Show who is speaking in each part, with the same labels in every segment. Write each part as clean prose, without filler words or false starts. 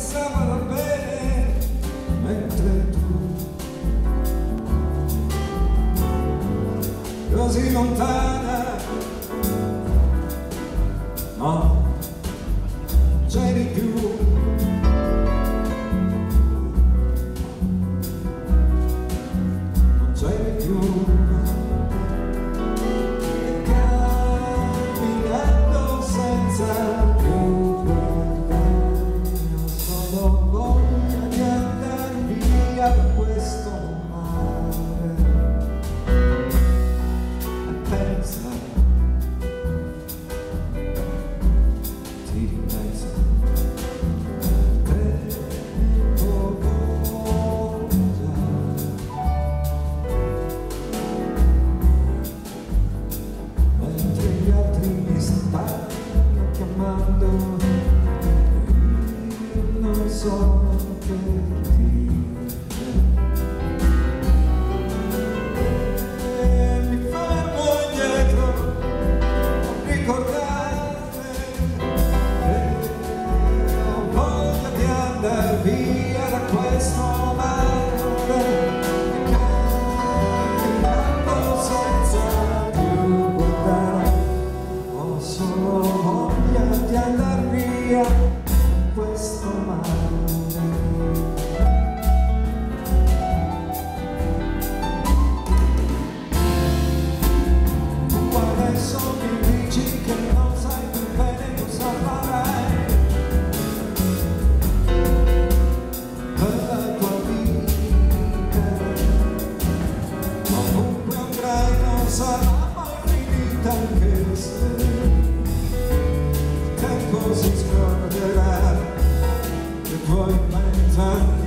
Speaker 1: pensava bene, mentre tu così lontana, no, c'eri più. Non c'eri più. Camminando senza più guardare, solo voglia di andar via da questo mare. Pensa, ti ripensa, credo voglia. Mentre gli altri mi stanno chiamando, io non so che dire. Mi fermo indietro a ricordarmi che ho voglia di andare via da questo mare, camminando senza più guardare. Ho solo voglia di andare via da questo mare. Adesso mi dici che non sai più bene cosa farai per la tua vita. Ovunque andrai non sarà mai finita, anche se il tempo si scorderà dei tuoi 20 anni.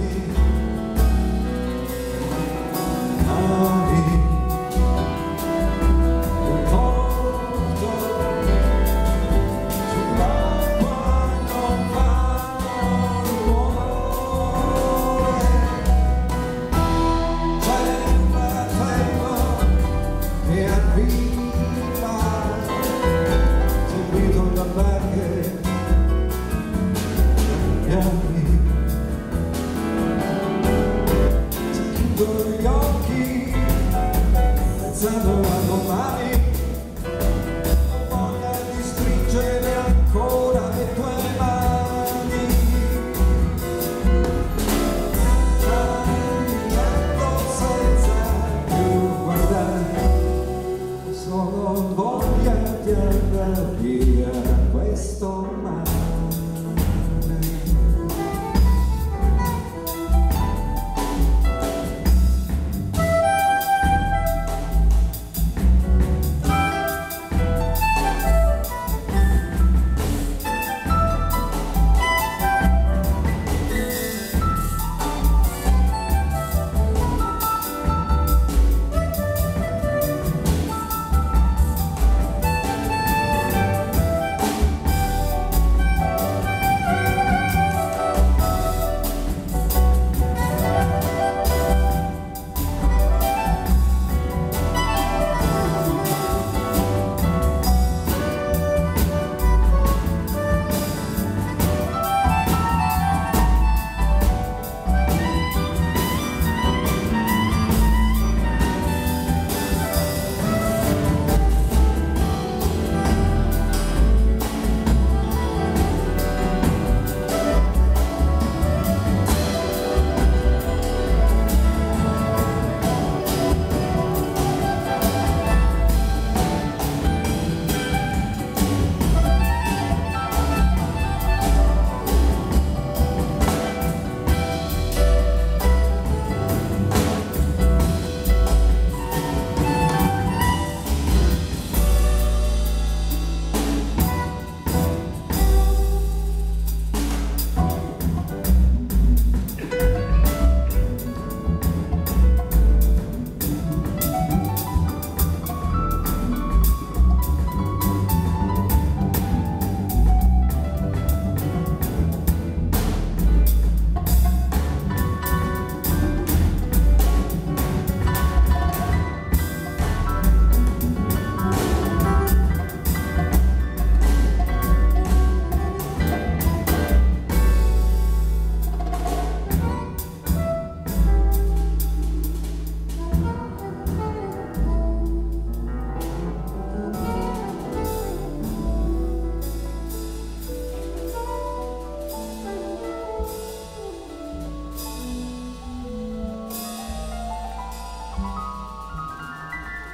Speaker 1: Seguito da barche e anni, ti chiudo gli occhi pensando a domani. Ho voglia di stringere ancora le tue mani, camminando senza più guardare. Solo voglia di andare via da questo mare.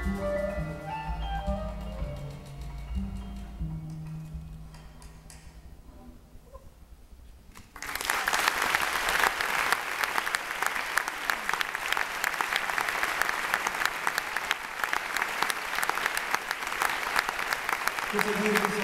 Speaker 1: Cosa dire?